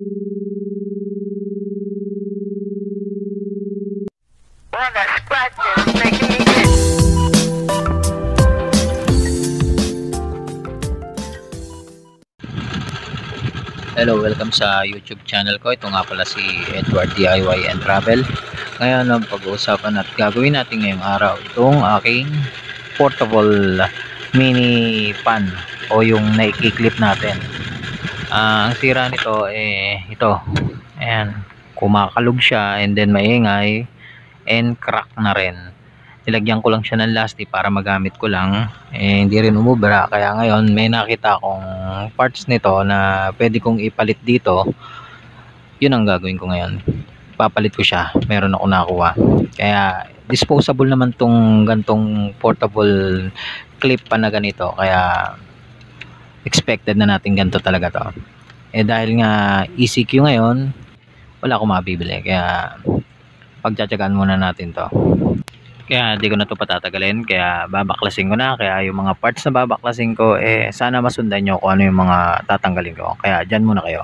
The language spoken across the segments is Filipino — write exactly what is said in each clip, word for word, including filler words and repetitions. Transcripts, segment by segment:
Hello, welcome sa YouTube channel ko. Ito nga pala si Edward D I Y and Travel. Ngayon ang pag-uusapan at gagawin natin ngayong araw itong aking portable mini pan o yung naikiklip natin. Uh, ang sira nito eh ito. Ayan, kumakalog siya and then maingay and crack na rin. Nilagyan ko lang siya ng lastik para magamit ko lang, eh, hindi rin umubra. Kaya ngayon may nakita akong parts nito na pwede kong ipalit dito. Yun ang gagawin ko ngayon, papalit ko siya. Meron ako nakuha, kaya disposable naman tong gantong portable clip pa na ganito, kaya expected na natin ganito talaga to. Eh dahil nga E C Q ngayon, wala akong mabibili, kaya pagtsatsagaan muna natin to. Kaya hindi ko na ito patatagalin, kaya babaklasin ko na. Kaya yung mga parts na babaklasin ko, eh sana masundan nyo kung ano yung mga tatanggalin ko. Kaya dyan muna kayo.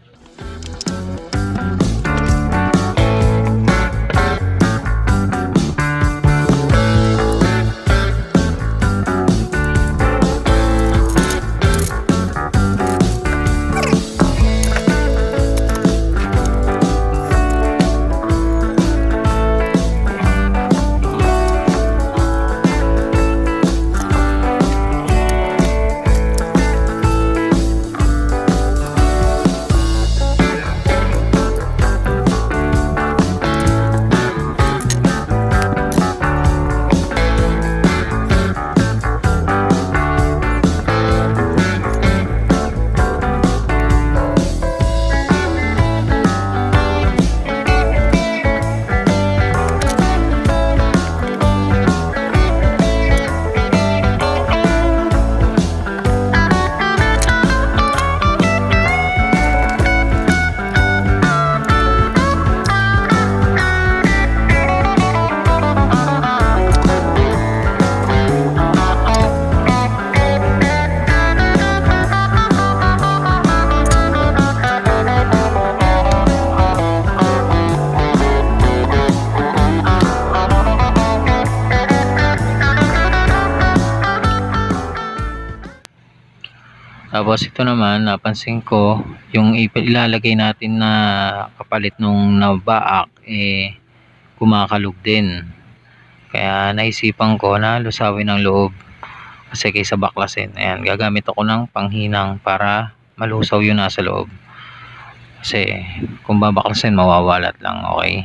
Tapos ito naman, napansin ko yung ilalagay natin na kapalit nung nabaak eh kumakalog din. Kaya naisipan ko na lusawin ang loob kasi kaysa baklasin. Ayan, gagamit ako ng panghinang para malusaw yun nasa loob. Kasi kung babaklasin mawawalat lang, okay?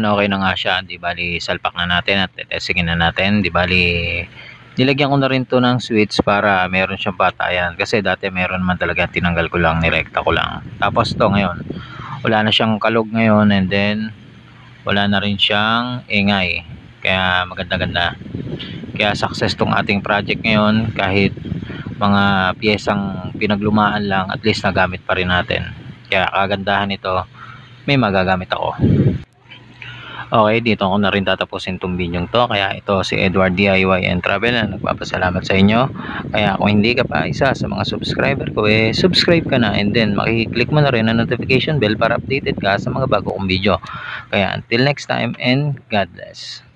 okay na nga siya, di bali salpak na natin at testingin na natin. Di bali nilagyan ko na rin to ng switch para meron siyang batayan, kasi dati meron man talaga, tinanggal ko lang, nirekta ko lang. Tapos to ngayon wala na siyang kalog ngayon, and then wala na rin siyang ingay, kaya maganda-ganda. Kaya success tong ating project ngayon, kahit mga piyesang pinaglumaan lang, at least nagamit pa rin natin. Kaya kagandahan nito, may magagamit ako. Okay, dito ako na rin tatapusin itong video to. Kaya ito si Edward D I Y and Travel na nagpapasalamat sa inyo. Kaya kung hindi ka pa isa sa mga subscriber ko, eh subscribe ka na, and then makiklik mo na rin ang notification bell para updated ka sa mga bago kong video. Kaya until next time, and God bless.